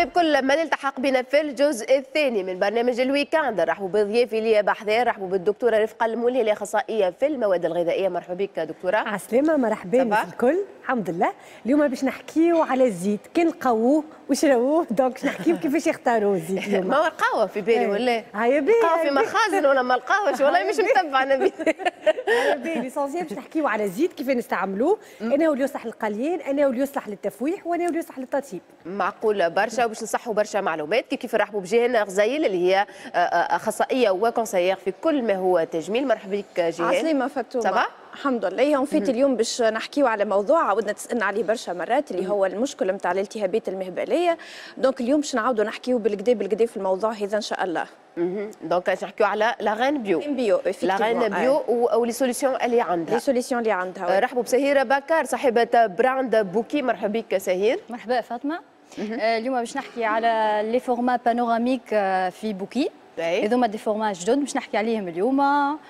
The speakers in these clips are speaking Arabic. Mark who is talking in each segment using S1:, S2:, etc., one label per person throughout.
S1: مرحبا بكل من التحق بنا في الجزء الثاني من برنامج الويكاند. رحبوا بضيافي ليا بحذار، رحبوا بالدكتوره رفقه المولهي اخصائيه في المواد الغذائيه. مرحبا بك دكتوره.
S2: عسلامة، مرحبا بالكل. الحمد لله. اليوم باش نحكيو على الزيت، كي نلقاوه وشراوه دونك نحكيو كيفاش يختاروا الزيت اليوم.
S1: ما هو القهوه في بالي ولا
S2: هيا بي
S1: القهوه في مخازن ولا ما القهوه والله مش متبعه نبي.
S2: هيا بي ليسونسيال باش نحكيو على الزيت كيف نستعملوه، انا واللي يصلح للقليان، انا واللي يصلح للتفويح، وانا واللي يصلح للتطيب.
S1: معقول برشا، وباش نصحوا برشا معلومات كيف نرحبوا بجيهان غزايل اللي هي اخصائيه وكونسيير في كل ما هو تجميل. مرحبا بك جيهان.
S3: عسلامة فاطمة. الحمد لله. هم فيت اليوم باش نحكيو على موضوع عاودنا تسالنا عليه برشا مرات اللي هو المشكل نتاع الالتهابات المهبليه. دونك اليوم باش نعاودوا نحكيو بالكدا في الموضوع هذا ان شاء الله.
S1: دونك باش نحكيو على لاغان بيو. لاغان بيو ولي سوليسيون اللي عندها.
S3: لي سوليسيون اللي عندها.
S1: رحبوا بسهيره بكار صاحبه براند بوكي. مرحبا بك سهير.
S4: مرحبا فاطمه. اليوم باش نحكي على لي فورما بانوراميك في بوكي. هذوما دي فورما جدد باش نحكي عليهم اليوم،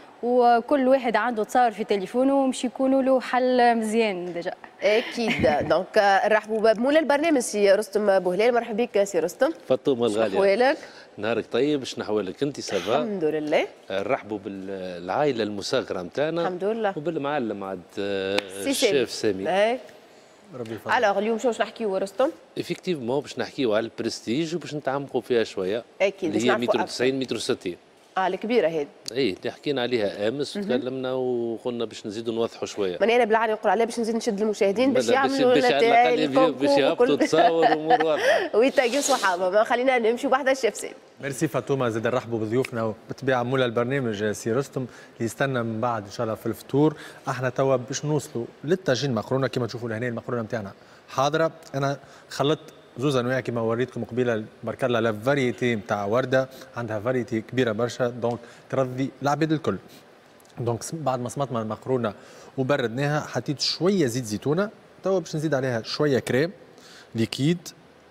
S4: وكل واحد عنده تصور في تليفونه باش يكونوا له حل مزيان ديجا.
S1: اكيد. دونك نرحبوا بمولى البرنامج سي رستم بوهلال. مرحبا بك سي رستم.
S5: فاطمه الغاليه،
S1: احوالك؟
S5: نهارك طيب. شنو احوالك انت؟ سافا
S1: الحمد لله.
S5: نرحبوا بالعائله المصغره نتاعنا
S1: الحمد لله،
S5: وبالمعلم عاد الشيف سامي.
S1: ربي يفضل. الوغ اليوم شنو باش نحكيو رستم؟
S5: افكتيفمون باش نحكيو على البرستيج وباش نتعمقوا فيها شويه.
S1: اكيد.
S5: اللي هي متر 90 متر 60.
S1: الكبيره هذه.
S5: اي اللي حكينا عليها امس وتكلمنا وقلنا باش نزيدوا نوضحوا شويه.
S1: ماني انا بالعاني نقول عليها باش نزيد نشد المشاهدين باش يعملوا
S5: باش يهبطوا تصاور امور واضحه
S1: ويتاقوا صحابه. ما خلينا نمشي بحذا الشيف سامي.
S6: ميرسي فاطمه. زاد نرحبوا بضيوفنا وبالطبيعه مولى البرنامج سي رستم اللي يستنى من بعد ان شاء الله في الفطور. احنا توا باش نوصلوا للطاجين مقرونه. كما تشوفوا لهنا المقرونه نتاعنا حاضره. انا خلطت زوز انواع كما وريتكم قبيله. بارك الله لا فاريتي نتاع ورده، عندها فاريتي كبيره برشا دونك ترضي العباد الكل. دونك بعد ما صمتنا المقرونه وبردناها حطيت شويه زيت زيتونه. توا باش نزيد عليها شويه كريم ليكيد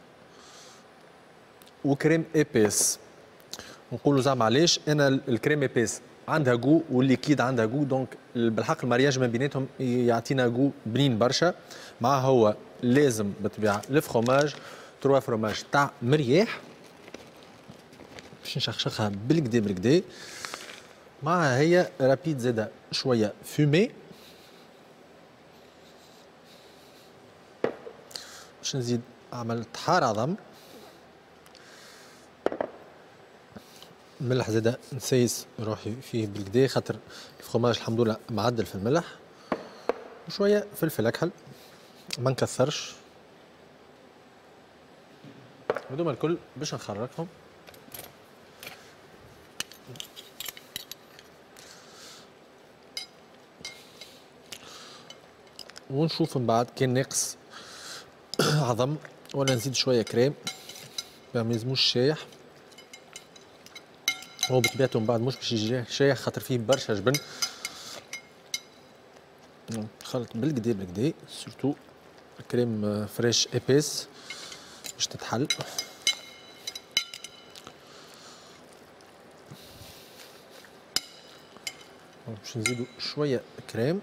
S6: وكريم ايبيس. نقولوا زعما علاش انا الكريم ايبيس عندها جو والليكيد عندها جو، دونك بالحق المارياج ما بيناتهم يعطينا جو بنين برشا. مع هو لازم بالطبيعه الفرomage 3 فروماج تاع مرياح باش نشخشخها بالكدا. معها هي رابيد زاده شويه فومي. باش نزيد عملت حار عظم. ملح زاده نسيس روحي فيه بالكدا خاطر الفرomage الحمد لله معدل في الملح. وشويه فلفل اكحل ما نكثرش. هذوما الكل باش نخرجهم. ونشوف من بعد كان ناقص عظم ولا نزيد شويه كريم. ما يلزموش شايح. هو بطبيعته من بعد مش باش يجي شايح خاطر فيه برشا جبن. خلط بالكدا سورتو الكريم فريش ايبيس باش تتحل. باش نزيدو شويه كريم.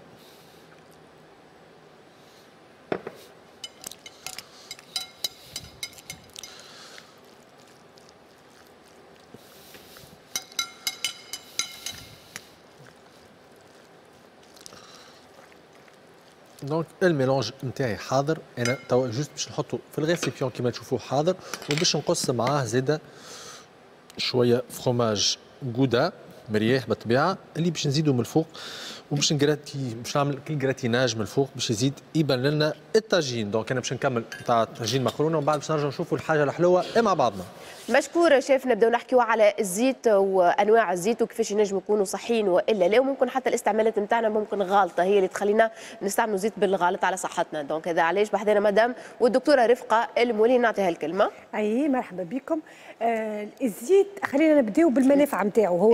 S6: دونك الميلونج نتاعي حاضر. انا توا جوست باش نحطه في الغيسيبيون كيما تشوفوه حاضر. وباش نقص معاه زاده شويه فرomage جودا مرياح بالطبيعه اللي باش نزيدو من الفوق. وباش باش نعمل كل جراتيناج من الفوق باش يزيد يبان لنا الطاجين. دونك انا باش نكمل نتاع طاجين مقرونه ومن بعد باش نرجعوا نشوفوا الحاجه الحلوه مع بعضنا.
S1: مشكورة شيف. نبداو نحكيو على الزيت وانواع الزيت وكيفاش ينجموا يكونوا صحيين والا لا، وممكن حتى الاستعمالات نتاعنا ممكن غالطه هي اللي تخلينا نستعملوا زيت بالغلط على صحتنا. دونك هذا علاش بحذنا مدام والدكتوره رفقه المولهي نعطيها الكلمه.
S2: اي مرحبا بكم. الزيت خلينا نبداو بالمنافع نتاعو. هو شنو الزيت؟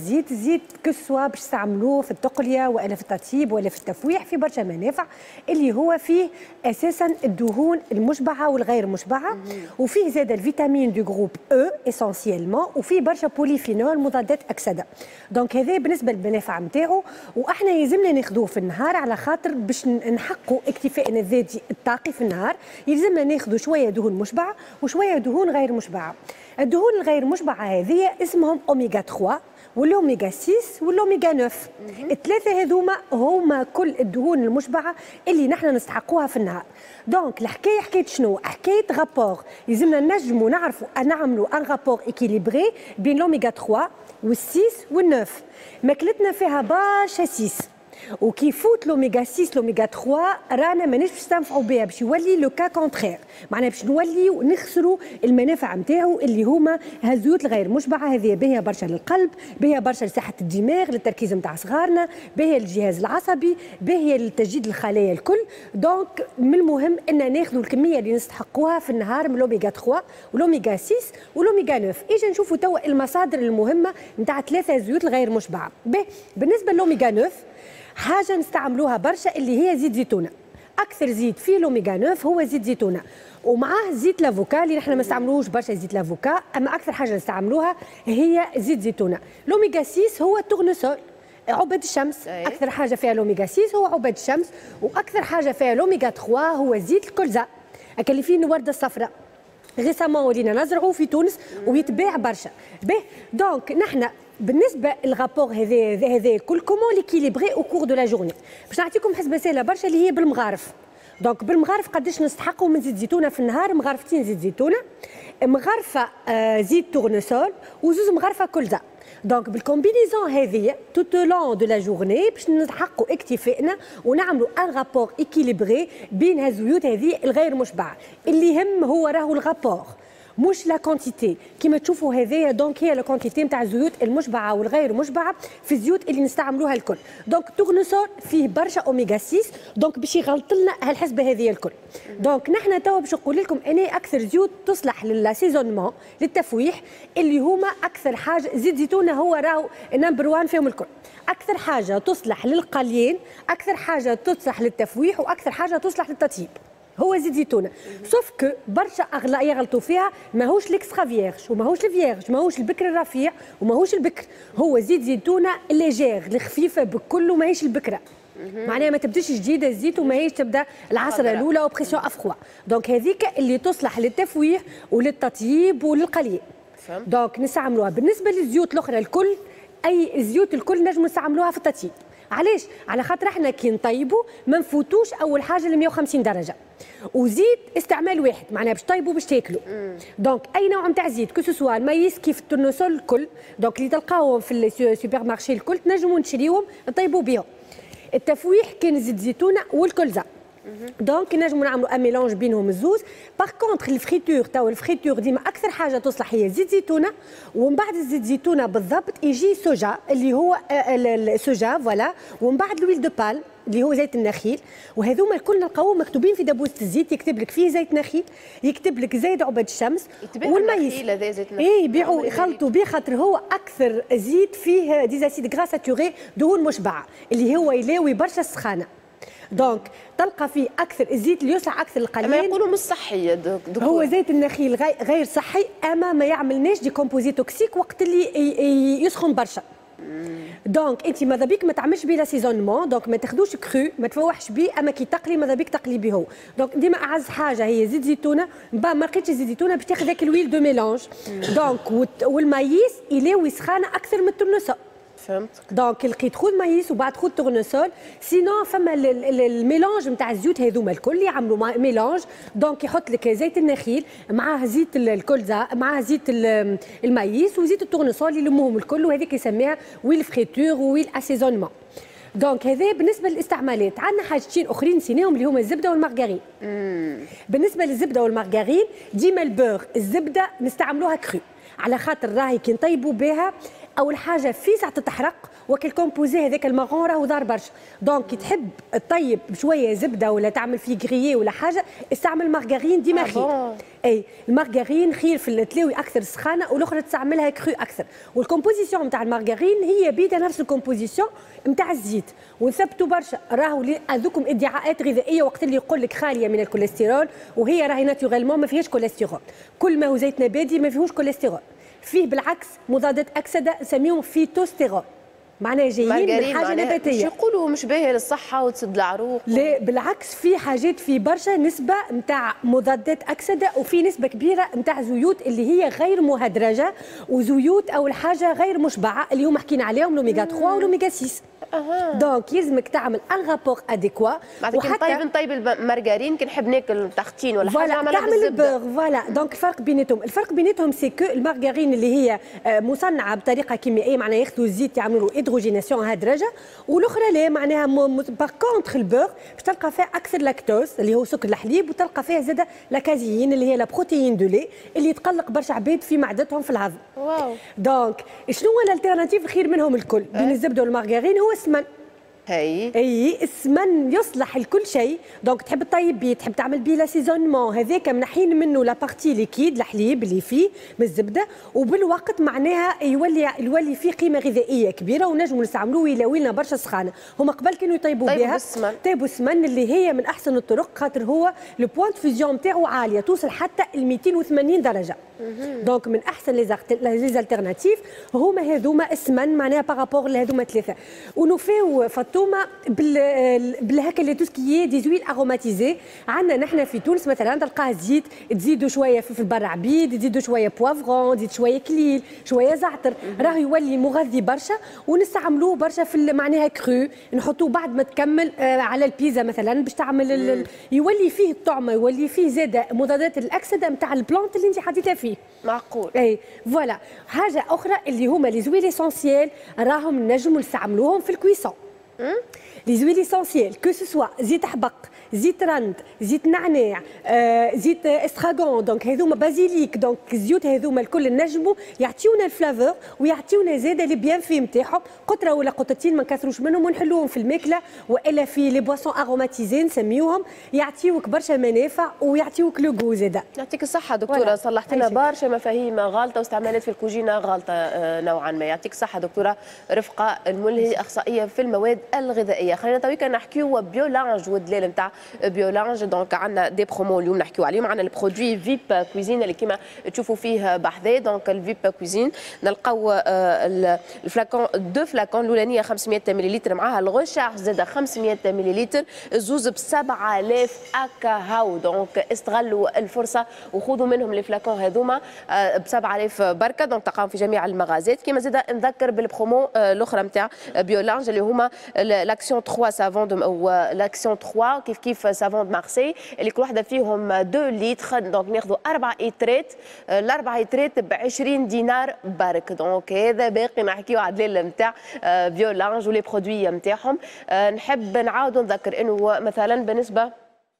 S2: الزيت كسوا باش تستعملوه في التقليه ولا في التطيب ولا في التفويح في برشا منافع اللي هو فيه اساسا الدهون المشبعه والغير مشبعه وفيه زاد الفيتامين دو جروب او اسونسيالمون وفيه برشا بوليفينول مضادات اكسده. دونك هذا بالنسبه للمنافع نتاعو واحنا يلزمنا ناخذوه في النهار على خاطر باش نحققوا اكتفائنا الذاتي الطاقي في النهار يلزمنا ناخذوا شويه دهون مشبعه وشويه دهون غير مشبعه. الدهون الغير مشبعه هذه اسمهم اوميغا 3 والاوميغا 6 والاوميغا 9. الثلاثه هذوما هما كل الدهون المشبعه اللي نحن نستحقوها في النهار. دونك الحكايه حكايه شنو؟ حكايه رابور يلزمنا نجموا نعرفوا نعملوا ان رابور اكيليبري بين الاوميغا 3 وال6 وال9. ماكلتنا فيها برشا 6 وكي يفوت لوميغا 6 لوميغا 3 رانا ماناش باش نستنفعوا بها باش يولي لو كا كونترير معناها باش نوليو نخسروا المنافع نتاعو اللي هما الزيوت الغير مشبعه. هذه باهيه برشا للقلب، باهيه برشا لصحه الدماغ، للتركيز نتاع صغارنا، باهيه للجهاز العصبي، باهيه لتجديد الخلايا الكل. دونك من المهم ان ناخذوا الكميه اللي نستحقوها في النهار من الاوميغا 3 والاوميغا 6 والاوميغا 9. اجا نشوفوا توا المصادر المهمه نتاع ثلاثه زيوت الغير مشبعه. بالنسبه للاوميغا 9 حاجه نستعملوها برشا اللي هي زيت زيتونه. اكثر زيت فيه الاوميغا 9 هو زيت زيتونه ومعاه زيت لافوكا اللي نحن ما نستعملوش برشا زيت لافوكا، اما اكثر حاجه نستعملوها هي زيت زيتونه. الاوميغا 6 هو التورنسول عباد الشمس، اكثر حاجه فيها الاوميغا 6 هو عباد الشمس، واكثر حاجه فيها الاوميغا 3 هو زيت الكلزه اللي فيه الورده الصفراء. ريسامون ولينا نزرعوه في تونس ويتباع برشا. دونك نحن بالنسبه للرابور هذا الكل كومون ليكيليبري او كور دو لا جورني باش نعطيكم حسبه سهله برشا اللي هي بالمغارف. دونك بالمغارف قداش نستحقوا من زيت زيتونه في النهار؟ مغرفتين زيت زيتونه، مغرفه زيت تورنسول وزوز مغرفه كلزه. دونك بالكومبينيزون هذه توت لون دو لا جورني باش نحققوا اكتفائنا ونعملوا ان رابور اكيليبري بين هالزيوت هذه الغير مشبعه. اللي يهم هو راهو الرابور مش لا كونتيتي كيما تشوفوا هذايا. دونك هي لا كونتيتي نتاع الزيوت المشبعه والغير مشبعه في الزيوت اللي نستعملوها الكل. دونك التورنسول فيه برشا اوميغا 6 دونك باش يغلط لنا هالحسبه هذه الكل. دونك نحن توا باش نقول لكم انا اكثر زيوت تصلح للاسيزونمون للتفويح اللي هما اكثر حاجه زيت زيتونه هو راهو نمبر 1 فيهم الكل. اكثر حاجه تصلح للقليين، اكثر حاجه تصلح للتفويح، واكثر حاجه تصلح للتطيب هو زيت زيتونه. سوف كو برشا اغلاء يغلطوا فيها ماهوش الاكسترا فيرج وماهوش الفيرج ماهوش البكر الرفيع وماهوش البكر، هو زيت زيتونه ليجير الخفيفه بكل وماهيش البكره. معناها ما تبداش جديده الزيت وماهيش تبدا العصره الاولى وبريسيون افخوا. دونك هذيك اللي تصلح للتفويح وللتطيب وللقلي. دونك نستعملوها. بالنسبه للزيوت الاخرى الكل اي الزيوت الكل نجموا نستعملوها في التطيب. علاش؟ على خاطر احنا كي نطيبوا ما نفوتوش اول حاجه ل 150 درجه وزيت استعمال واحد معناها باش طيبوا باش تاكلوا. دونك اي نوع نتاع زيت كو سوسوا المايس كيف التورنسول الكل دونك اللي تلقاوهم في السوبر مارشي الكل تنجموا نشريوهم نطيبوا بهم. التفويح كان زيت زيتونه والكلزه. دونك نجموا نعملوا ان ميلونج بينهم الزوز. باغ كونتخ الفريتور تاع الفريتور ديما اكثر حاجه تصلح هي زيت زيتونه ومن بعد الزيت زيتونه بالضبط يجي سوجا اللي هو السوجا فوالا ومن بعد لويل دو بالم اللي هو زيت النخيل. وهذوما الكل نلقاوهم مكتوبين في دبوسه الزيت يكتب لك فيه زيت نخيل يكتب لك زيت عباد الشمس والمايس.
S1: هذا زيت نخيل
S2: اي يبيعوا يخلطوا به خاطر هو اكثر زيت فيه ديزاسيد غرا ساتوري دهون مشبعه اللي هو يلاوي برشا السخانه. دونك تلقى فيه اكثر الزيت اللي يصلح اكثر القليل.
S1: ما يقولوا مش صحي دكتور.
S2: هو زيت النخيل غير صحي اما ما يعملناش دي كومبوزي توكسيك وقت اللي يسخن برشا. دونك انت ماذا بيك ما تعملش بيه لاسيزونمون دونك ما تاخذوش كرو ما تفوحش بيه اما كي تقلي ماذا بيك تقلي بيه هو. دونك ديما اعز حاجه هي زيت زيتونه ما لقيتش زيت زيتونه باش تاخذ ذاك الويل دو ميلونج. دونك والمايس يلاوي سخانه اكثر من التورنسول.
S1: فهمت.
S2: دونك لقيت خذ مايس وبعد خذ تورنسول. سينون فما الميلونج نتاع الزيوت هذوما الكل يعملوا ميلونج. دونك يحط لك زيت النخيل معاه زيت الكلزه معاه زيت المايس وزيت التورنسول يلموهم الكل وهذيك يسميها ويل فريتور ويل اسيزونمون. دونك هذا بالنسبه للاستعمالات. عندنا حاجتين اخرين نسيناهم اللي هما الزبده والمارغرين. بالنسبه للزبده والمارغرين ديما البور الزبده نستعملوها كرو على خاطر راهي كي نطيبوا بها اول حاجه في ساعه تحرق وكل الكومبوزي هذاك المارون راهو ضار برشا. دونك كي تحب تطيب بشويه زبده ولا تعمل فيه غريي ولا حاجه استعمل مارغارين ديما خير. اي المارغارين خير في التلاوي اكثر سخانه والاخرى تستعملها كرو اكثر. والكومبوزيسيون نتاع المارغارين هي بيدا نفس الكومبوزيسيون نتاع الزيت ونثبتوا برشا. راهو هذوكم ادعاءات غذائيه وقت اللي يقول لك خاليه من الكوليسترول وهي راهي ناتوريلمون ما فيهاش كوليسترول. كل ما هو زيت نباتي ما فيهوش كوليسترول، فيه بالعكس مضادات اكسده نسميهم فيتوستيرول معناها جايين من حاجه نباتيه.
S1: مش يقولوا مش باهيه للصحه وتسد العروق
S2: لا بالعكس في حاجات في برشا نسبه نتاع مضادات اكسده وفي نسبه كبيره نتاع زيوت اللي هي غير مهدرجه وزيوت اول حاجه غير مشبعه اللي هما حكينا عليهم لوميغا 3 ولوميغا 6. دونك يلزمك تعمل ان رابور اديكوا.
S1: وحتى نطيب المارغرين كي نحب ناكل تختين ولا حاجه
S2: تعمل البوغ. فوالا دونك الفرق بيناتهم سي كو المارغرين اللي هي مصنعه بطريقه كيميائيه معناها ياخذوا الزيت يعملوا له هيدروجيناسيون هدرجه والاخرى لا معناها باغ كونتخ البوغ باش تلقى فيها اكثر لاكتوز اللي هو سكر الحليب وتلقى فيها زاده لا كازيين اللي هي لا بروتيين دو لي اللي تقلق برشا عباد في معدتهم في الهضم.
S1: واو.
S2: دونك شنو هو الالتيرناتيف الخير منهم الكل بين الزبده والمارغرين هو السمن. اي السمن يصلح لكل شيء. دونك تحب تطيب بيه تحب تعمل بيه لاسيزونمون هذاك منحين منه لا بارتي ليكيد الحليب اللي فيه من الزبده وبالوقت معناها يولي فيه قيمه غذائيه كبيره ونجموا نستعملوه ويلاوي لنا برشا سخانه. هما قبل كانوا يطيبوا بها طيبوا السمن اللي هي من احسن الطرق خاطر هو لو بوان فيزيون نتاعو عاليه توصل حتى ل 280 درجه. دونك من احسن لي زالتيرناتيف هما هذوما السمن معناها بارابور لهذوما ثلاثه. ونوفيو فاطمه بالهكا اللي توسكي دي زويل اروماتيزي عندنا نحن في تونس مثلا تلقاه زيت تزيدوا شويه في البر عبيد تزيدوا شويه بوافغون تزيد شويه كليل شويه زعتر راه يولي مغذي برشا ونستعملوه برشا في معناها كرو نحطوه بعد ما تكمل على البيزا مثلا باش تعمل يولي فيه الطعمه يولي فيه زاده مضادات الاكسده نتاع البلانت اللي انت حطيتها فيه.
S1: معقول.
S2: اي فوالا. حاجه اخرى اللي هما لي زويل اسونسيال راهم نجموا نستعملوهم في الكويسون. لي زويل اسونسيال كو سوا زيت حبق زيت رند زيت نعناع زيت استراغون دونك هذوما بازيليك دونك الزيوت هذوما الكل نجموا يعطيونا الفلافور ويعطيونا زاده لي بيان في نتاعهم قطره ولا قطرتين ما نكثروش منهم ونحلوهم في الماكله والا في لي بواسون اروماتيزي نسميوهم يعطيوك برشا منافع ويعطيوك لو غو زاده.
S1: يعطيك الصحه دكتوره صلحت لنا برشا مفاهيم غالطه واستعمالات في الكوجينه غالطه نوعا ما. يعطيك الصحه دكتوره رفقه الملهي اخصائيه في المواد الغذائيه. خلينا تويكا نحكيو بيولانج والدلال نتاع بيولانج. دونك عندنا دي برومو اليوم نحكيو عليهم. عندنا البرودوي فيب كويزين اللي كيما تشوفوا فيه بحذاه. دونك الفيب كويزين نلقاو الفلاكون دو فلاكون الاولانيه 500 ملل معاها الغوشارج زاده 500 ملل الزوز ب 7000 اكا هاو. دونك استغلوا الفرصه وخذوا منهم لي فلاكون هذوما ب 7000 بركه. دونك تلقاهم في جميع المغازات. كيما زاده نذكر بالبرومو الاخرى نتاع بيولانج اللي هما لاكسيون 3 سافون او لاكسيون 3 كيف سافون دو مارسي اللي كل واحده فيهم 2 لتر. دونك ناخذوا 4 ايترات الاربع ايترات ب 20 دينار برك. دونك هذا باقي نحكيو على الدليل نتاع بيولانج ولي برودوي نتاعهم. نحب نعاودوا نذكر انه مثلا بالنسبه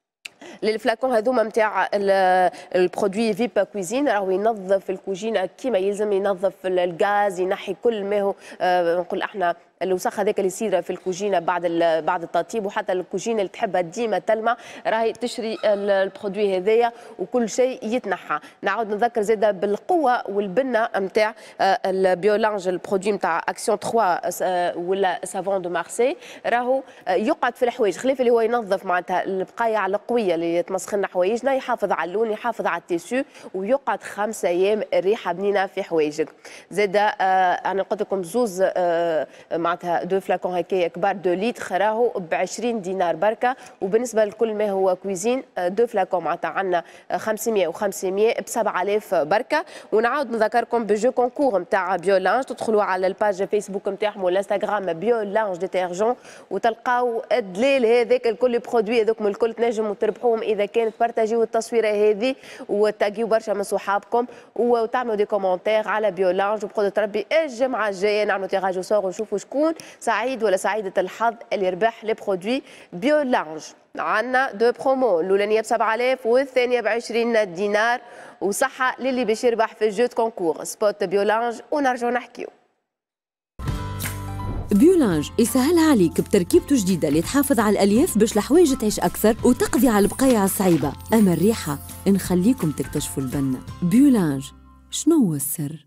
S1: للفلاكون هذوما نتاع البرودوي فيب كويزين راهو ينظف الكوجينه كيما يلزم ينظف الغاز ينحي كل ما هو نقول احنا الوسخ هذاك اللي يصير في الكوجينه بعد التطيب وحتى الكوجينه اللي تحبها ديما تلمع راهي تشري البرودوي هذايا وكل شيء يتنحى. نعاود نذكر زاده بالقوه والبنه نتاع البيولانج البرودوي نتاع اكسيون 3 ولا سافون دو مارسي راهو يقعد في الحوايج خلاف اللي هو ينظف معناتها البقايع القويه اللي تمسخ لنا حوايجنا يحافظ على اللون يحافظ على التيسو ويقعد 5 ايام الريحه بنينه في حوايجك. زاده انا قلت لكم زوز معناتها 2 فلاكون هكايا كبار 2 لتر راهو ب 20 دينار بركه. وبالنسبه لكل ما هو كويزين 2 فلاكون معناتها عندنا 500 و500 ب 7000 بركه. ونعاود نذكركم بجو كونكور نتاع بيولانج تدخلوا على الباج فيسبوك نتاعهم والانستغرام بيولانج ديتيرجون وتلقاو الدليل هذاك الكل برودوي هذوك الكل تنجموا تربحوهم اذا كانت بارتاجيو التصويره هذه وتاجيو برشا من صحابكم وتعملوا دي كومونتير على بيولانج وبقدرة ربي الجمعه الجايه نعملوا تيراج او سور ونشوفوا شكون سعيد ولا سعيده الحظ اللي يربح لي برودوي بيولانج. عندنا 2 برومو الاولانيه ب 7000 والثانيه ب 20 دينار وصحه للي باش يربح في الجو كونكور سبوت بيولانج ونرجعوا نحكيو.
S7: بيولانج يسهلها عليك بتركيبته جديدة اللي تحافظ على الألياف باش الحوايج تعيش أكثر وتقضي على البقايا الصعيبة. أما الريحة نخليكم تكتشفوا البنة. بيولانج، شنو هو السر؟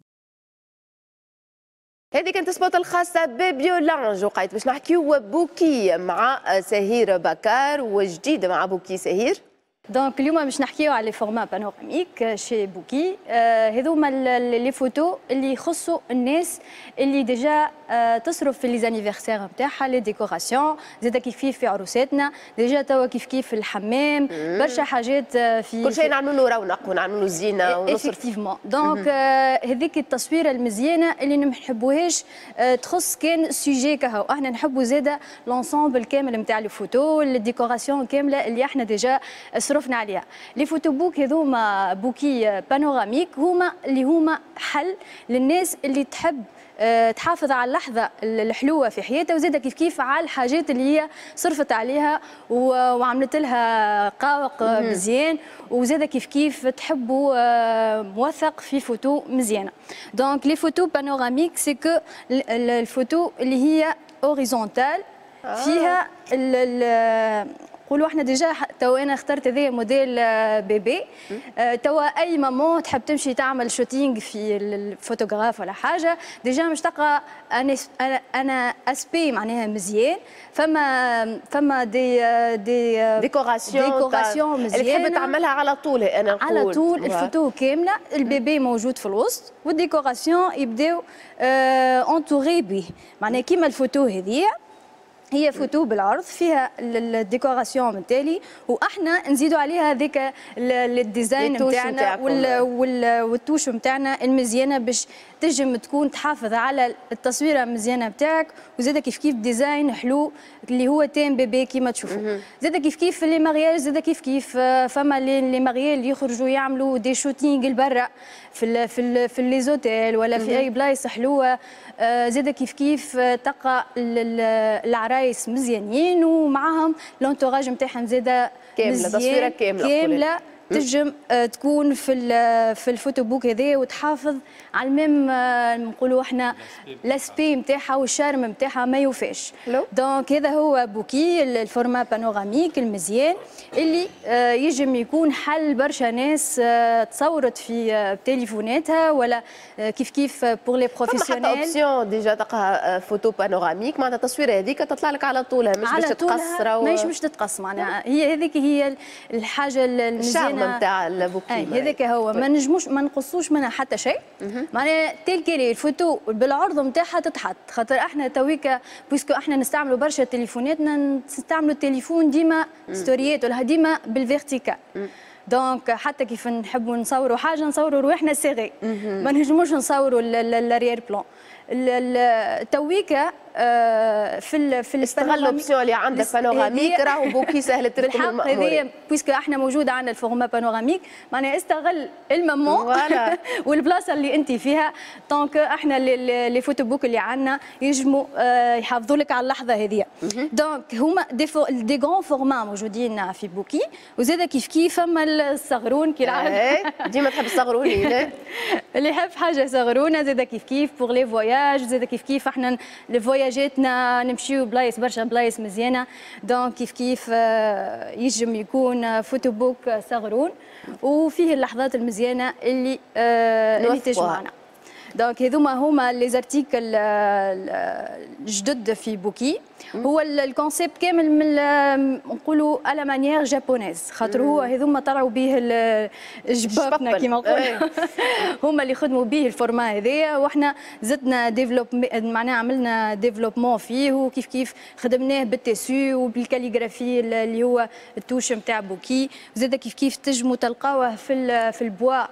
S1: هذه كانت سبوت الخاصة ببيولانج، وقعت باش نحكيو بوكي مع سهير بكار، وجديد مع بوكي سهير.
S4: دونك اليوم باش نحكيو على لي فورما بانوراميك شي بوكي. هذوما لي فوتو اللي يخصوا الناس اللي ديجا تصرف في لي زانيفرسير نتاعها، لي ديكوراسيون، زاد كيف في عروساتنا ديجا توا كيف في الحمام، برشا حاجات في
S1: كل شيء نعملوا له رونق ونعملوا له زينه ونصرف.
S4: افكتيفمون دونك هذيك التصويره المزيانه اللي ما نحبوهاش تخص كان سوجي كهو. احنا نحبوا زاده لونسومبل كامل نتاع لي فوتو، الديكوراسيون كامله اللي احنا ديجا صرفنا عليها. لي فوتو بوك هذوما بوكي بانوراميك هما حل للناس اللي تحب تحافظ على اللحظة الحلوة في حياتها، وزادة كيف على الحاجات اللي هي صرفت عليها وعملت لها قاوق مزيان، وزادة كيف تحبوا موثق في فوتو مزيانة. دونك لي فوتو بانوراميك سي كو الفوتو اللي هي اوريزونتال فيها نقولوا احنا ديجا توا انا اخترت هذا موديل بيبي. توا اي مامون تحب تمشي تعمل شوتينغ في الفوتوغراف ولا حاجه ديجا مش تلقى انا اسبي معناها مزيان، فما دي ديكوراسيون مزيانه
S1: اللي تحب تعملها على طول. انا نقول
S4: على طول الفوتو كامله، البيبي موجود في الوسط والديكوراسيون يبداو انتوري به، معناها كيما الفوتو هذه هي فوتو بالعرض فيها الديكوراسيون نتاعي، واحنا نزيدوا عليها هذيك الديزاين نتاعنا والتوش نتاعنا المزيانه باش تنجم تكون تحافظ على التصويره المزيانه نتاعك، وزاده كيف ديزاين حلو اللي هو تيم بيبي كيما تشوفوا. زاده كيف لي مارياج، زاده كيف فما لي مارياج اللي يخرجوا يعملوا دي شوتينغ لبرا في لي زوتيل ولا في اي بلايص حلوه. زاده كيف تلقى العرايس مزيانين ومعاهم لونتوراج نتاعهم زاده
S1: كامله، تصويره
S4: كامله تنجم تكون في الفوتو بوك هذا وتحافظ على الميم نقولوا احنا لاسبي نتاعها والشارم نتاعها ما يوفاش. دونك هذا هو بوكي الفورما بانوراميك المزيان اللي يجم يكون حل برشا ناس تصورت في تليفوناتها ولا كيف بور لي بروفيسيونيل.
S1: حتى اوبسيون ديجا تلقاها فوتو بانوراميك معناتها التصويره هذيك تطلع لك على طولها مش باش تتقص.
S4: ماهيش باش تتقص معناها هي هذيك هي الحاجه المزيانه
S1: نتاع البوكي.
S4: هذاك هو ما نجموش ما نقصوش منها حتى شيء، معناها تلك الفوتو بالعرض نتاعها تتحط، خاطر احنا تويكا بويسكو احنا نستعملوا برشا تليفوناتنا نستعملوا التليفون ديما ستوريات ولا ديما بالفيرتيكال. دونك حتى كيف نحبوا نصوروا حاجه نصوروا رواحنا سيغي، ما نجموش نصوروا الاريير بلان. تويكا في
S1: استغل الاوبسيون اللي عندك بانوراميك راهو بوكي سهل تركب
S4: المأمورية بويسكو احنا موجوده عندنا الفورما بانوراميك، معناها استغل المامون والبلاصه اللي انت فيها. دونك احنا لي فوتو بوك اللي عندنا يجموا يحافظوا لك على اللحظه هذه. دونك هما دي غون فورما موجودين في بوكي، وزاد كيف فما الصغرون كي العاده
S1: ديما تحب الصغروني
S4: اللي يحب حاجه صغرونه زاد كيف بور لي فواياج، زاد كيف احنا لي فواياجاتنا نمشيو بلايص برشا بلايص مزيانه. دونك كيف يجم يكون فوتو بوك صغرون وفيه اللحظات المزيانه اللي تجمعنا. دونك هذوما هما لي زارتيكل الجدد في بوكي. هو الكونسيبت كامل من نقولوا على مانيير جابونيز، خاطر هو هذوما طلعوا به جبابنا كيما نقولوا هما اللي خدموا به الفورما هذايا، واحنا زدنا ديفلوب معناها عملنا ديفلوبمون فيه وكيف خدمناه بالتيسو وبالكاليغرافي اللي هو التوش نتاع بوكي، وزاد كيف تنجموا تلقاوه في البوا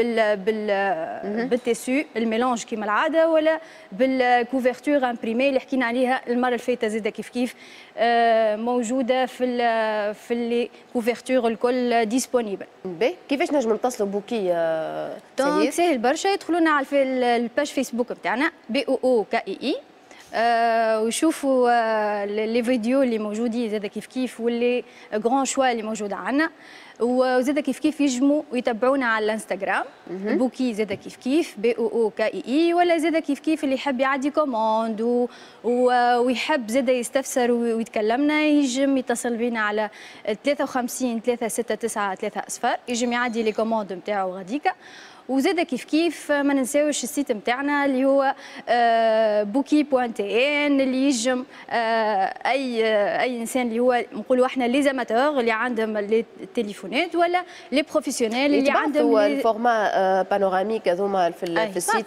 S4: بالتيسو الميلانج كيما العاده ولا بالكوفرتور امبريمي اللي حكينا عليها المره اللي فاتت زاده كيف موجوده في لي كوفرتور الكل ديسپونيبل.
S1: كيفاش نجم نتصلوا بوكي
S4: دونك سهل برشا، يدخلونا على الباج فيسبوك نتاعنا BOOKII ويشوفوا لي فيديو اللي موجودين زاد كيف كيف واللي غران شوا اللي موجوده عندنا. وزاد كيف كيف يجموا ويتبعونا على الانستغرام بوكي زاد كيف كيف BOOKII، ولا زاد كيف كيف اللي يحب يعدي كوموند ويحب زاد يستفسر ويتكلمنا يجم يتصل بينا على 53 369 3 أصفار، يجم يعدي لي كوموند نتاعو غاديكا. وزاد كيف كيف ما ننساوش السيت نتاعنا اللي هو bookie.tn اللي يجم اي انسان اللي هو نقولوا احنا لي زاماتور اللي عندهم لي تليفونات ولا لي بروفيسيونيل اللي عندهم
S1: الفورما بانوراميك هذوما في السيت.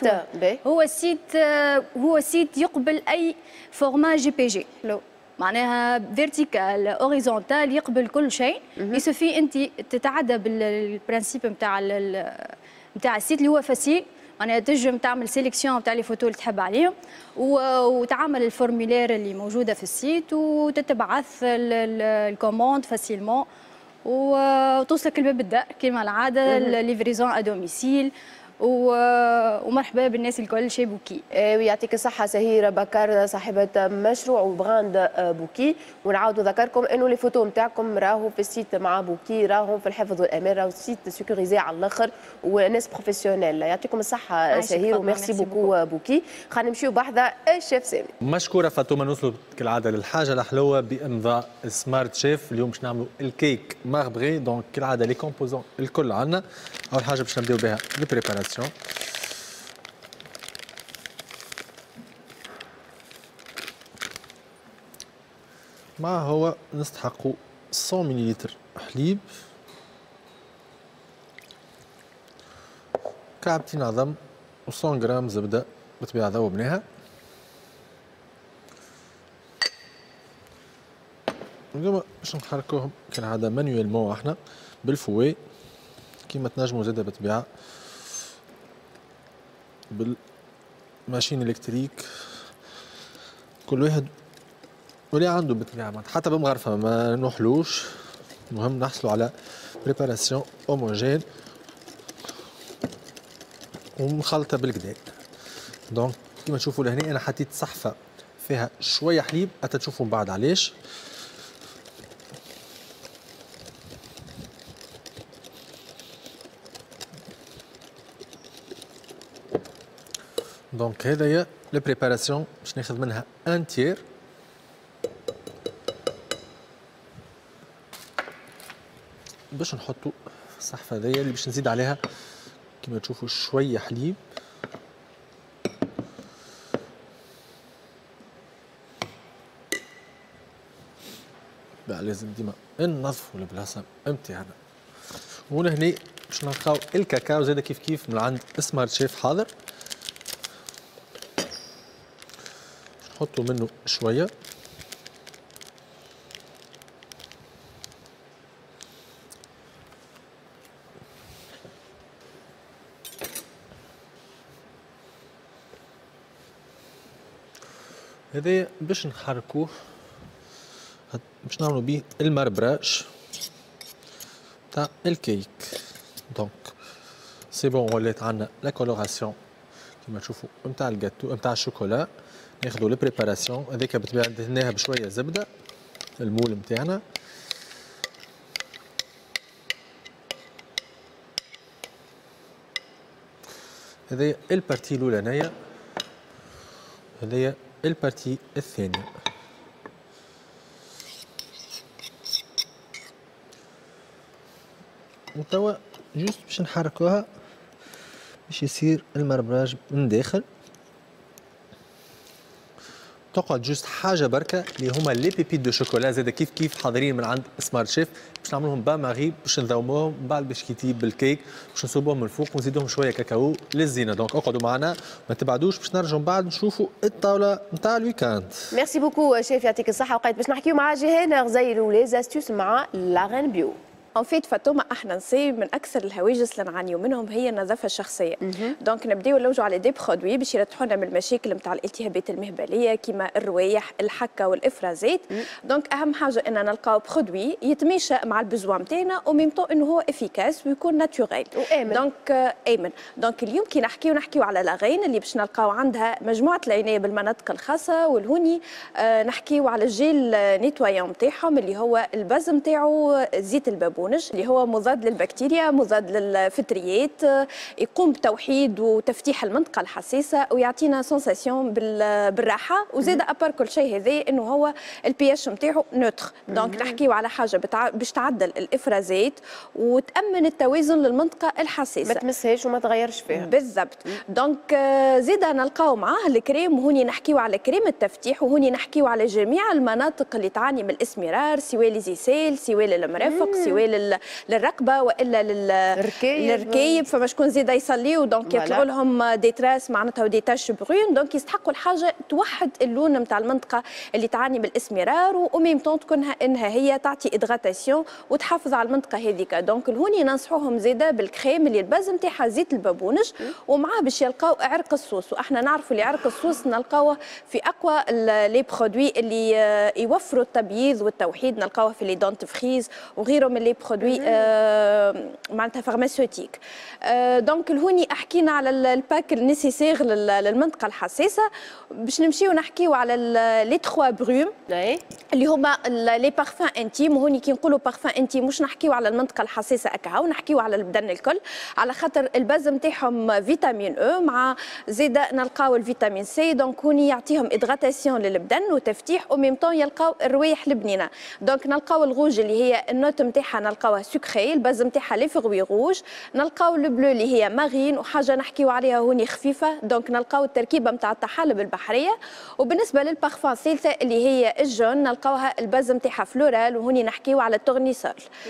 S4: هو سيت يقبل اي فورما JPG، معناها فيرتيكال اوريزونتال يقبل كل شيء. يسوفي انت تتعدى بالبرانسيب نتاع السيت اللي هو فاسيل، معناها تنجم تعمل سيليكسيون نتاع لي فوتو اللي تحب عليهم وتعمل الفورمولير اللي موجوده في السيت وتتبعث الكوموند فاسيلمون وتوصلك الباب الدار كما العاده ليفريزون ادوميسيل. ومرحبا بالناس الكل شي بوكي.
S1: ويعطيك الصحة سهيرة بكر صاحبة مشروع وبراند بوكي. ونعاودوا نذكركم انه لي فوتو نتاعكم راهو في السيت مع بوكي، راهم في الحفظ والامان، راهو سيت سيكوريزي على الاخر وناس بروفيسيونيل. يعطيكم الصحة سهير وميرسي بوكو بوكي. خلينا نمشيو بحذا الشيف سامي.
S6: مشكورة فاطمة. نوصلوا كالعادة للحاجة الحلوة بإمضاء سمارت شيف. اليوم باش نعملوا الكيك ماربغي، دونك كالعادة لي كومبوزون الكل عندنا. أول حاجة باش نبداو بها البريباراسيون. مع هو نستحقوا 100 مليلتر حليب، كعبتين عظم و100 غرام زبدة بالطبيعة ذوبناها. اليوم باش نحركوهم كالعادة مانيويلمون احنا بالفوي كيما تنجموا زادة بالطبيعة بالماشين الكتريك، كل واحد واللي عنده بالطبيعة حتى بمغرفة ما نوحلوش. المهم نحصلوا على بريباراسيون اوموجين ومخلطة بالكدا. دونك كيما تشوفوا لهنا انا حطيت صحفة فيها شوية حليب، حتى تشوفوا من بعد علاش. دونك هذايا البريباراسيون باش ناخذ منها ان تير. باش نحطوا الصحفه هذيا اللي باش نزيد عليها كما تشوفوا شويه حليب. بقى لازم ديما ننظفوا البلاصه نتاعنا. ولهنا باش نلقاو الكاكاو زاد كيف كيف من عند سمارت شيف حاضر. نحطوا منه شويه. هذا باش نحركوه باش نعملوا بيه المربراج تاع الكيك. دونك سي بون ولات عندنا لا كولوراسيون كيما تشوفوا نتاع الجاتو نتاع الشوكولا. ناخذوا البريباراسيون هذيك بالطبيعه دهناها بشويه زبده المول نتاعنا. هذه البارتي الاولانيه، هذه البارتي الثانيه. وتوا جوست باش نحركوها باش يصير المربراج من داخل. تقعد جوست حاجه بركه اللي هما لي بيبيت دو شوكولا زاد كيف كيف حاضرين من عند سمارت شيف باش نعملوهم با ماغي باش نذوموهم من بعد باش كيطيب بالكيك باش نصوبوهم من الفوق ونزيدوهم شويه كاكاو للزينه. دونك اقعدوا معنا ما تبعدوش باش نرجعوا من بعد نشوفوا الطاوله نتاع الويكاند.
S1: ميرسي بوكو شيف يعطيك الصحه. وقيت باش نحكيو مع جيهان غزير وليز استيوس مع لاغين بيو.
S3: ان فيت فاطمه احنا نسي من اكثر الهواجس اللي نعانيو منهم هي النظافه الشخصيه. دونك نبداو نلوجوا على دي برودوي باش يرتحوا لنا من المشاكل نتاع الالتهابات المهبليه كيما الروايح الحكه والافرازات. دونك اهم حاجه ان نلقاو برودوي يتماشى مع البزوان نتاعنا وميم طون انه هو افيكاس ويكون ناتوريل
S1: وامن.
S3: دونك امن. دونك اليوم كي نحكيو على لاغين اللي باش نلقاو عندها مجموعه العنايه بالمناطق الخاصه، والهوني نحكيو على الجيل نيتوايون نتاعهم اللي هو الباز نتاعو زيت البابونج اللي هو مضاد للبكتيريا مضاد للفطريات، يقوم بتوحيد وتفتيح المنطقه الحساسه ويعطينا سونساسيون بالراحه. وزاد ابار كل شيء هذا انه هو البي اتش نتاعو نوتر. دونك نحكيو على حاجه باش تعدل الافرازات وتامن التوازن للمنطقه الحساسه،
S1: ما تمسهاش وما تغيرش فيها
S3: بالضبط. دونك زيد نلقاو معاه الكريم، وهوني نحكيو على كريم التفتيح، وهوني نحكيو على جميع المناطق اللي تعاني من الاسمرار، سواء ليزيسيل سواء للمرافق سواء للرقبه والا للركايب. فما شكون زيد يصليو دونك يطلعوا لهم دي تراس معناتها ودي تاش برون، دونك يستحقوا الحاجه توحد اللون نتاع المنطقه اللي تعاني من الاسمرار وميم طون تكون انها هي تعطي ادغاتاسيون وتحافظ على المنطقه هذيك. دونك الهوني ننصحوهم زيده بالكريم اللي الباز نتاعها زيت البابونج ومعاه باش يلقاو عرق الصوص. واحنا نعرفوا اللي عرق الصوص نلقاوه في اقوى لي برودوي اللي يوفروا التبييض والتوحيد، نلقاوه في لي دونتفريز وغيره من لي برودوي معناتها فارماسيوتيك. دونك الهوني حكينا على الباك النيسيسير للمنطقه الحساسه. باش نمشيو نحكيو على لي 3 بروم اللي هما لي بارفان انتيم. وهوني كي نقولوا بارفان انتيم مش نحكيو على المنطقه الحساسه اكا، ونحكيو على البدن الكل على خاطر الباز نتاعهم فيتامين او مع زيد نلقاو الفيتامين سي. دونك هوني يعطيهم ادغاتاسيون للبدن وتفتيح وميم طون يلقاو الروايح البنينه. دونك نلقاو الغوج اللي هي النوت نتاعها نلقاوها سكري، الباز نتاعها لي فروي روج. نلقاو البلو اللي هي مارين وحاجه نحكيو عليها هوني خفيفه. دونك نلقاو التركيبه نتاع الطحالب البحريه. وبالنسبه للبارفان الثالثه اللي هي الجون نلقاوها الباز نتاعها فلورال وهوني نحكيو على التورنيسول.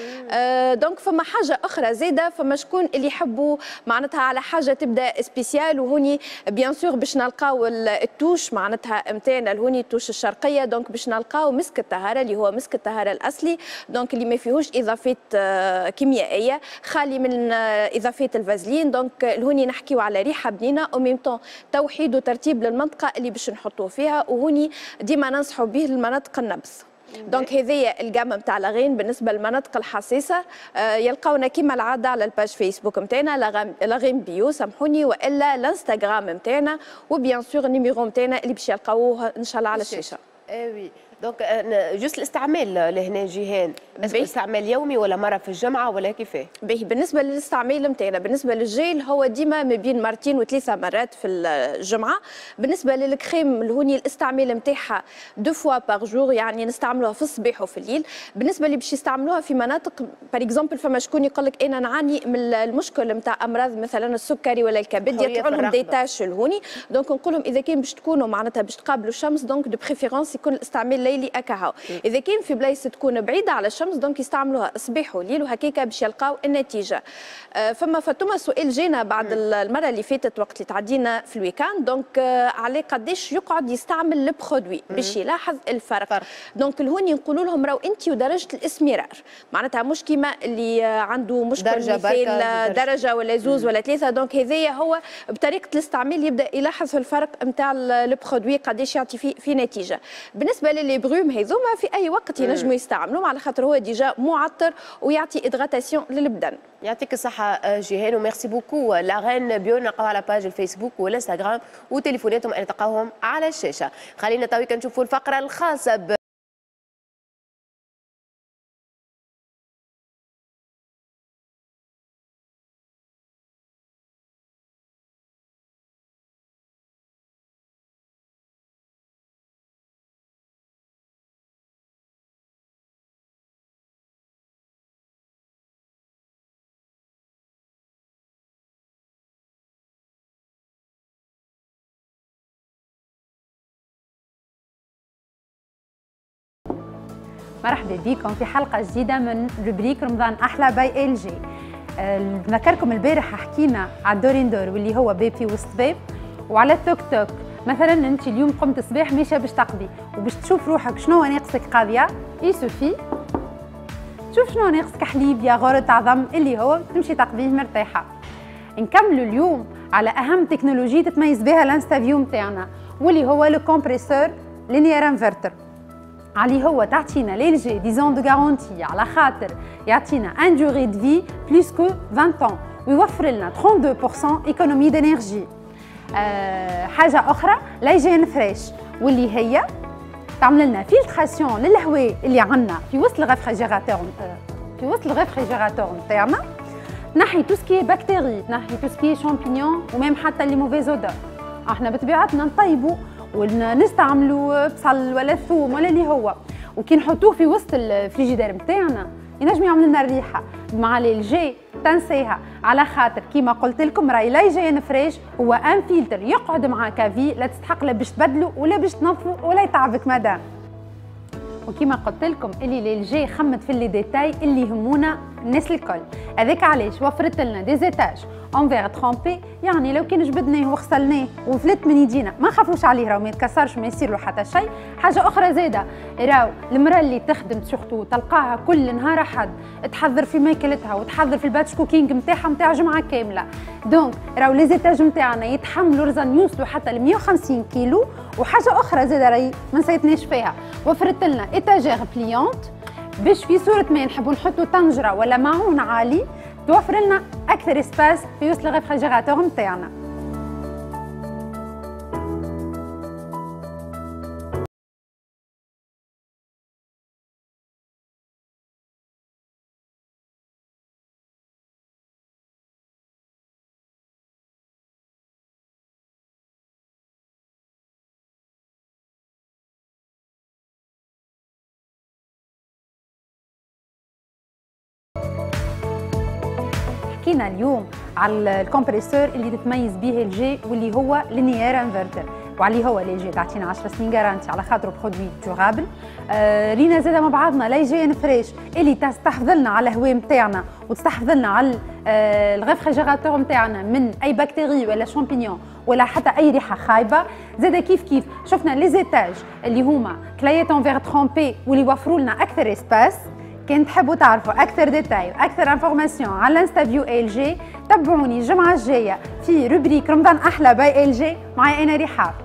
S3: دونك فما حاجه اخرى زاده، فما شكون اللي يحبوا معناتها على حاجه تبدا سبيسيال، وهوني بيان سور باش نلقاو التوش معناتها نتاعنا الهوني التوش الشرقيه. دونك باش نلقاو مسك الطهاره اللي هو مسك الطهاره الاصلي، دونك اللي ما فيهوش اضافات كيميائيه، خالي من اضافات الفازلين. دونك الهوني نحكيو على ريحه بنينه وميم طون توحيد وترتيب للمنطقه اللي باش نحطوه فيها. وهوني ديما ننصحوا به للمناطق النبز. دونك هذه الجامة نتاع لاغين بالنسبه للمناطق الحساسه. يلقاونا كما العاده على الباج فيسبوك نتاعنا لاغين بيو سامحوني، والا الانستغرام نتاعنا، وبيان سور النيميرو نتاعنا اللي باش يلقاوه ان شاء الله على الشاشه.
S1: وي دونك جوست الاستعمال لهنا جيهان، استعمال يومي ولا مره في الجمعه ولا كيفاه؟
S3: باهي بالنسبه للاستعمال نتاعنا بالنسبه للجيل هو ديما ما بين مرتين وثلاثه مرات في الجمعه. بالنسبه للكريم الهوني الاستعمال نتاعها 2 فوا باغ جور، يعني نستعملوها في الصباح وفي الليل. بالنسبه اللي باش يستعملوها في مناطق باغ اكزومبل فما شكون يقول لك انا نعاني من المشكل نتاع امراض مثلا السكري ولا الكبد يطلعوا لهم دي تاش الهوني. دونك نقول لهم اذا كان باش تكونوا معناتها باش تقابلوا الشمس دونك دو بريفيرونس يكون الاستعمال ليلي اكاهو. اذا كان في بلايص تكون بعيده على الشمس دونك يستعملوها صباح وليل وهكاكا باش يلقاو النتيجه. فما فاطمه سؤال جينا بعد المره اللي فاتت وقت اللي تعدينا في الويكاند، دونك على قداش يقعد يستعمل البرودوي باش يلاحظ الفرق. دونك الهوني نقولوا لهم راهو انت ودرجه الاسمرار معناتها مش كيما اللي عنده مشكل مثال درجه ولا زوز ولا ثلاثه. دونك هذايا هو بطريقه الاستعمال يبدا يلاحظ في الفرق نتاع البرودوي قداش يعطي في نتيجه. بالنسبه للي بروم هذوما في اي وقت ينجموا يستعملوهم على خاطر هو ديجا معطر ويعطي ادغاتاسيون للبدن.
S1: يعطيك الصحة جيهان وميرسي بوكو. لاغين بيو نلقاو على باج الفيسبوك والانستغرام وتليفوناتهم اللي تلقاوهم على الشاشة. خلينا تويكا نشوفوا الفقرة الخاصة
S8: مرحبا بكم في حلقة جديدة من روبريك رمضان أحلى باي ال جي. نذكركم البارح حكينا على الدوريندور واللي هو بيبي وسط باب، وعلى التوك توك. مثلا انت اليوم قمت الصباح ماشيه باش تقضي وباش تشوف روحك شنو ناقصك قاضيه، يسوفي شوف شنو ناقصك حليب ياغورت عظم اللي هو تمشي تقضيه مرتاحه. نكملوا اليوم على اهم تكنولوجي تتميز بها الانستافيو نتاعنا واللي هو لو كومبريسور لينيير انفرتر. اللي هو تعطينا ليلجي 10 ans دو غارونتي على خاطر يعطينا ان دوري دو في بلوس كو 20 ans ويوفر لنا 32% ايكونومي دانرجي. حاجه اخرى لايجين فريش واللي هي تعمل لنا فلتراسيون للهواء اللي عندنا في وسط الريفريجيراتور نتاعنا، تنحي تو سكي بكتيري، تنحي تو سكي شامبينيون وميم حتى لي موفيز اودور. احنا بطبيعتنا نطيبوا ونستعملوا بصل ولا ثوم ولا اللي هو، وكي نحطوه في وسط الفريجيدير نتاعنا ينجم يعمل لنا الريحه. مع الجي تنسيها على خاطر كيما قلت لكم راهي لايجين فريش هو ان فلتر يقعد معاك كافي، لا تستحق لا باش تبدلوا ولا باش تنظفوا ولا يتعبك مدام. وكيما قلت لكم اللي الجي خمت في اللي ديتاي اللي يهمونا الناس الكل. هذاك علاش وفرت لنا دي زيتاج اون فيغ ترامبي، يعني لو كان جبدناه وغسلناه وفلت من يدينا ما نخافوش عليه راهو ما يتكسرش ما يصير له حتى شيء. حاجه اخرى زاده راهو المراه اللي تخدم سورتو تلقاها كل نهار احد تحضر في ماكلتها وتحضر في الباتش كوكينغ نتاعها نتاع جمعه كامله، دونك راهو لي زيتاج نتاعنا يتحملوا رزن يوصلوا حتى ل 150 كيلو. وحاجه اخرى زاده راهي ما نسيتناش فيها، وفرت لنا ايتاجير بليونت باش في صوره ما نحبوا نحطوا طنجره ولا معون عالي توفر لنا اكثر اسباس في وسط الريفريجيراتور نتاعنا. حكينا اليوم على الكمبريسور اللي تتميز به الجي واللي هو لينيير انفرتر، وعليه هو لي جي تعطينا 10 سنين جارانتي على خاطر برودوي دورابل. رينا زاده مع بعضنا لايجين فريش اللي تستحفظ لنا على الهواء نتاعنا وتستحفظ لنا على الريفريجيراتور نتاعنا من اي بكتيري ولا شامبينيون ولا حتى اي ريحه خايبه. زاده كيف شفنا لي زيتاج اللي هما كلايات اون فيغ ترامبي واللي يوفروا لنا اكثر اسباس. كان تحبوا تعرفوا اكثر ديتاي واكثر انفورماسيون على انستافيو ال جي تابعوني الجمعه الجايه في روبريك رمضان احلى باي ال جي معي انا رحاب.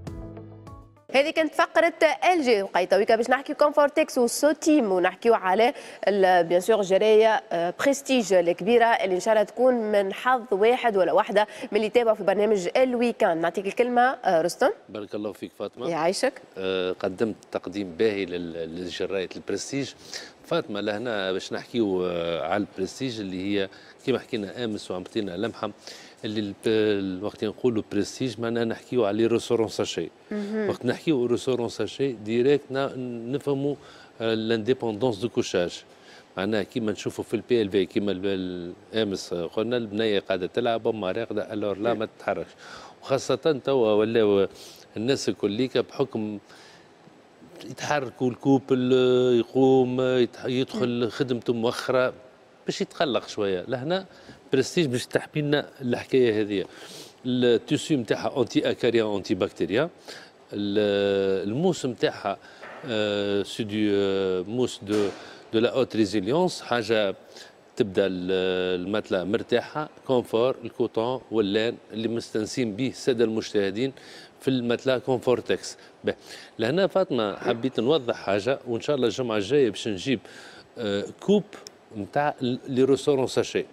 S1: هذه كانت فقرة ال جي وقيتويكا باش نحكيو كومفورتكس وسوتيم ونحكيو على بيان سور جرايه بريستيج الكبيره اللي ان شاء الله تكون من حظ واحد ولا واحده من اللي تابعوا في برنامج الويكاند. نعطيك الكلمه رستم.
S5: بارك الله فيك فاطمه.
S1: يعيشك.
S5: قدمت تقديم باهي للجرايه البرستيج. فاطمه لهنا باش نحكيو على البرستيج اللي هي كما حكينا امس وعطينا لمحه اللي وقت نقولوا برستيج معناها نحكيو على ريسورون ساشي. وقت نحكيو ريسورون ساشي ديريكت نفهموا لانديبوندونس دو كوشاج، معناها كيما نشوفوا في البي ال في كيما امس قلنا البنيه قاعده تلعب اما راقده الور لا ما تتحركش، وخاصه توا ولاو الناس الكليكا بحكم يتحركوا الكوبل يقوم يدخل خدمته مؤخره باش يتقلق شويه. لهنا برستيج باش تحمي لنا الحكايه هذه. التيسيو نتاعها انتي اكاريان انتي بكتيريا، الموس نتاعها سي دو موس دو لا اوت ريزيليونس، حاجه تبدا المتله مرتاحه كونفور الكوتون واللان اللي مستنسين به الساده المشاهدين في المتله كونفورتكس. لهنا فاطمه حبيت نوضح حاجه وان شاء الله الجمعه الجايه باش نجيب كوب نتاع لي ريسورون ساشي.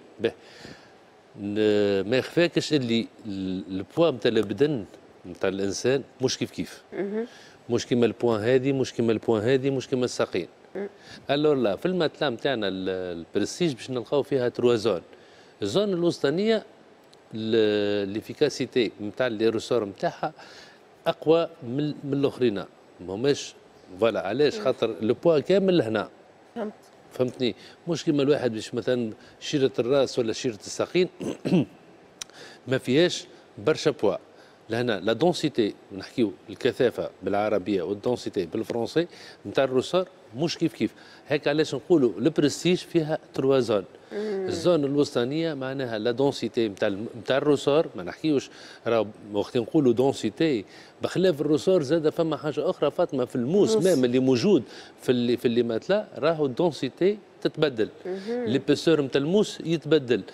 S5: ما يخفاكش اللي البوا نتاع البدن نتاع الانسان مش كيف مش كيما البوان هذه مش كيما البوان هذه مش كيما الساقين. الور لا في المتلا نتاعنا البرستيج باش نلقاو فيها 3 زون. الزون الوسطانيه ليفيكاسيتي نتاع لي ريسور نتاعها اقوى من الاخرين، ماهماش فوالا علاش خاطر البوا كامل لهنا. فهمتني؟ مش كيما الواحد باش مثلا شيرة الراس ولا شيرة الساقين ما فيهاش برشا بوا. لهنا لا دونسيتي نحكيو الكثافه بالعربيه والدونسيتي بالفرنسي نتاع الروسور مش كيف. هيك علاش نقولوا البرستيج فيها 3 زون. الزون الوسطانيه معناها لا دونسيتي نتاع الروسور، ما نحكيوش راه وقت نقولوا دونسيتي بخلاف الروسور زاد فما حاجه اخرى فاطمه في الموس مام اللي موجود في اللي ماتلا راهو الدونسيتي تتبدل، ليبيسور نتاع الموس يتبدل،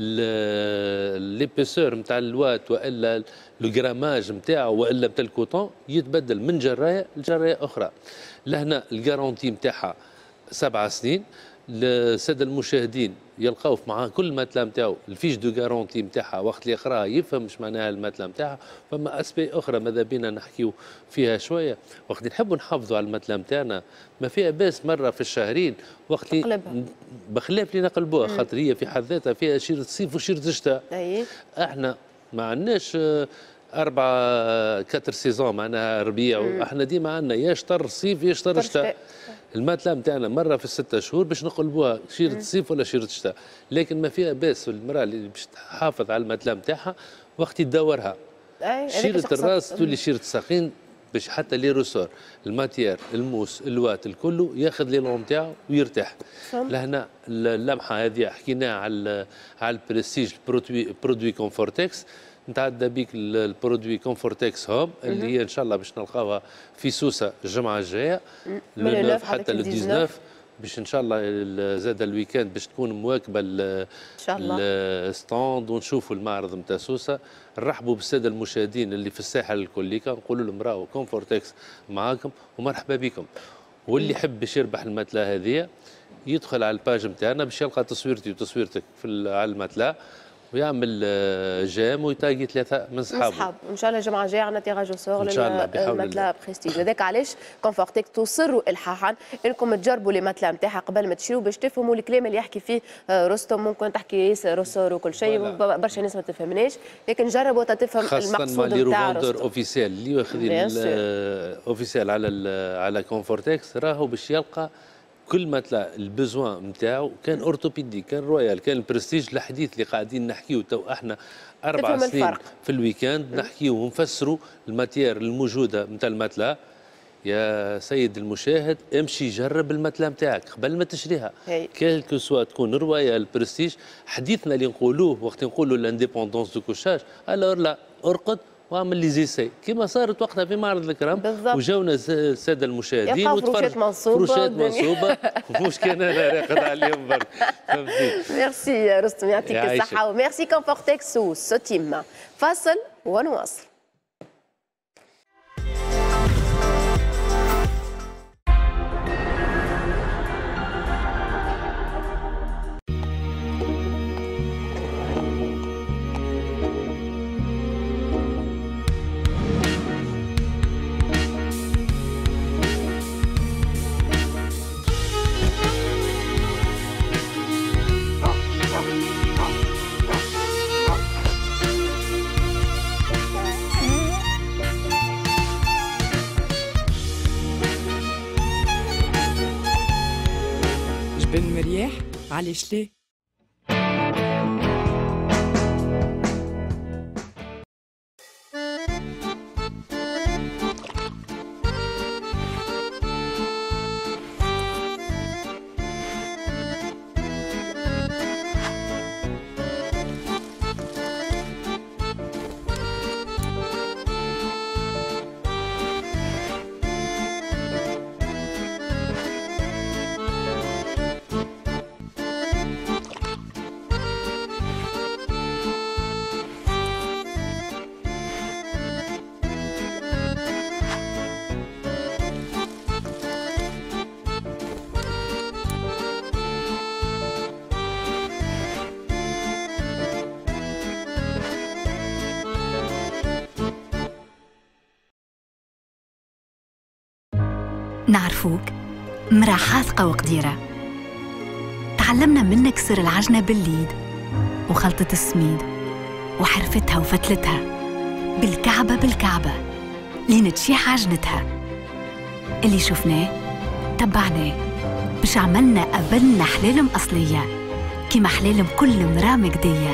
S5: ليبيسور نتاع الوات والا الجراماج نتاعو والا نتاع الكوطون يتبدل من جرايه لجرايه اخرى. لهنا الجارونتي نتاعها 7 سنين. الساده المشاهدين يلقاو مع كل ماتلا نتاعو الفيش دو غارونتي نتاعها، وقت اللي يقراها يفهم مش معناها الماتلا نتاعها. فما اسبي اخرى ماذا بينا نحكيو فيها شويه، وقت نحبوا نحافظوا على الماتلا نتاعنا ما فيها باس مره في الشهرين وقت بخلاف اللي نقلبوها، خاطر هي في حد ذاتها فيها شيره صيف وشيره شتاء. احنا ما عندناش 4 سيزون معناها ربيع، احنا ديما عندنا يا شطر صيف يا شطر شتاء. الماتلا نتاعنا مره في ال6 شهور باش نقلبوها شيره صيف ولا شيره شتاء، لكن ما فيها باس المراه اللي باش تحافظ على الماتلا نتاعها وقت يدورها. شيره الراس تولي شيره الساقين باش حتى لي روسور الماتيير الموس الوات الكل ياخذ لي لون نتاعو ويرتاح. لهنا اللمحه هذه حكيناها على البريستيج برودوي كونفورتكس. نتعدى بيك البرودوي كونفورتكس هوم اللي هي ان شاء الله باش نلقاوها في سوسه الجمعه الجايه من 9 حتى ل 19 باش ان شاء الله زاد الويكاند باش تكون مواكبه الستاند ونشوفوا المعرض نتاع سوسه. نرحبوا بالساده المشاهدين اللي في الساحل الكليكا، نقولوا لهم راهو كونفورتكس معاكم ومرحبا بكم. واللي يحب باش يربح المتلا هذه يدخل على الباج نتاعنا باش يلقى تصويرتي وتصويرتك على المتلا ويعمل جام ويتاقي 3 من صحابه.
S1: ان شاء الله الجمعه الجايه عندنا تيراج سور للمتلا بريستيج. هذاك علاش كونفورتيك تصروا الحاحا انكم تجربوا لي متلا نتاعها قبل ما تشريوا باش تفهموا الكلام اللي يحكي فيه رستم. ممكن تحكي روسور وكل شيء برشا ناس ما تفهمناش، لكن جربوا تفهم المقصود نتاع
S5: رستم. اوفيسيال اللي واخذين اوفيسيال على كونفورتكس راهو باش يلقى كل متلا البزوان نتاعو، كان اورتوبيدي كان رويال كان البرستيج الحديث اللي قاعدين نحكيو تو احنا 4 سنين في الويكاند نحكيو ونفسروا الماتيير الموجوده نتاع المتلا. يا سيد المشاهد امشي جرب المتلا نتاعك قبل ما تشريها، كيلكو سوا تكون رويال برستيج. حديثنا اللي نقولوه وقت نقولوا لانديبوندونس دو كوشاج الور لا ارقد واعمل لي زيسي كما صارت وقتها في معرض الكرم وجاونا الساده المشاهدين
S1: وتفرج
S5: فروشات منصوبه مش كان انا راقد عليهم برك.
S1: ميرسي رستم يعطيك الصحه وميرسي كونفورتكس وسوتيم. فاصل ونواصل.
S9: جبن مرياح علاش ليه؟
S10: نعرفوك مرأة حاذقة وقديرة، تعلمنا منك سر العجنة بالليد وخلطة السميد وحرفتها وفتلتها بالكعبة لين تشيح عجنتها. اللي شفناه تبعناه باش عملنا قبلنا حلالم أصلية كيما حلالم كل مرأة مجدية.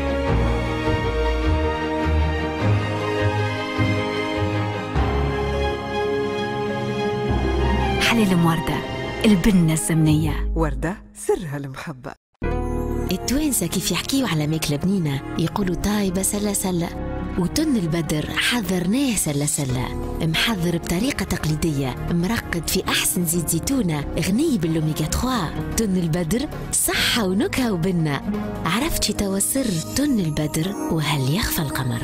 S10: حلالم وردة البنة الزمنية.
S9: وردة سرها المحبة.
S11: التوانسة كيف يحكيوا على ماكلة بنينة يقولوا طايبة سلة سلة، وتن البدر حضرناه سلة سلة، محضر بطريقة تقليدية، مرقد في أحسن زيت زيتونة، غني بالأوميغا 3. تن البدر صحة ونكهة وبنة. عرفتي توا سر تن البدر وهل يخفى القمر.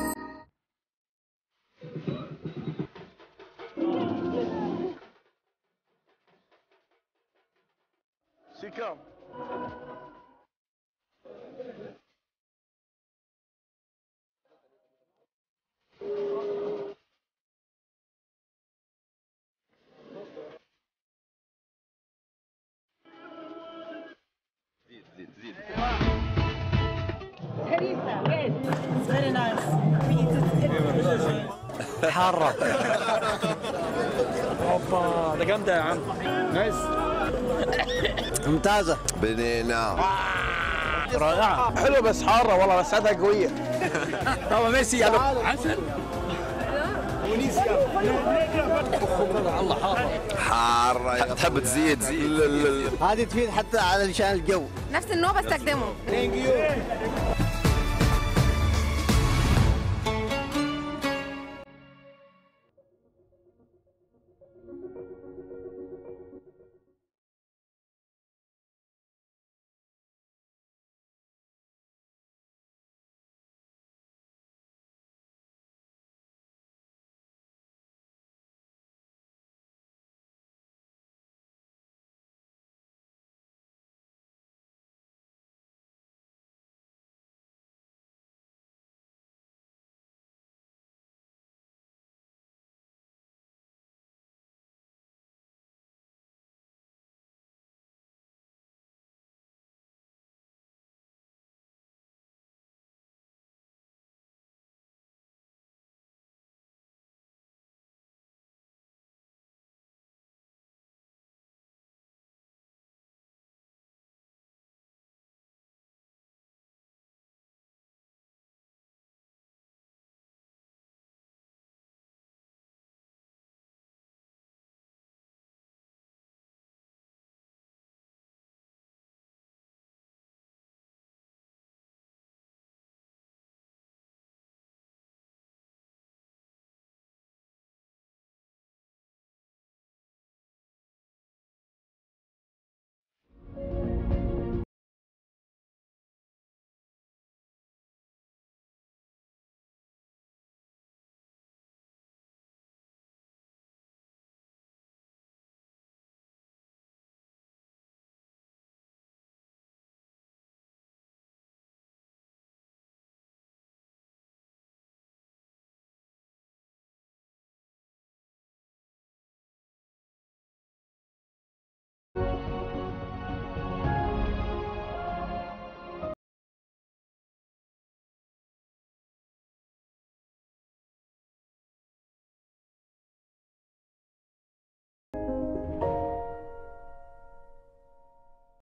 S12: حارة. اوبا ده جامدة يا عم. نايس.
S13: ممتازة.
S12: بنينة.
S13: رائعة. حلوة بس حارة والله، بس عادها قوية.
S12: هو ميسي يا عسل.
S13: الله حارة.
S12: تحب تزيد
S13: هذه تفيد حتى على لسان الجو.
S14: نفس النوع بستخدمه.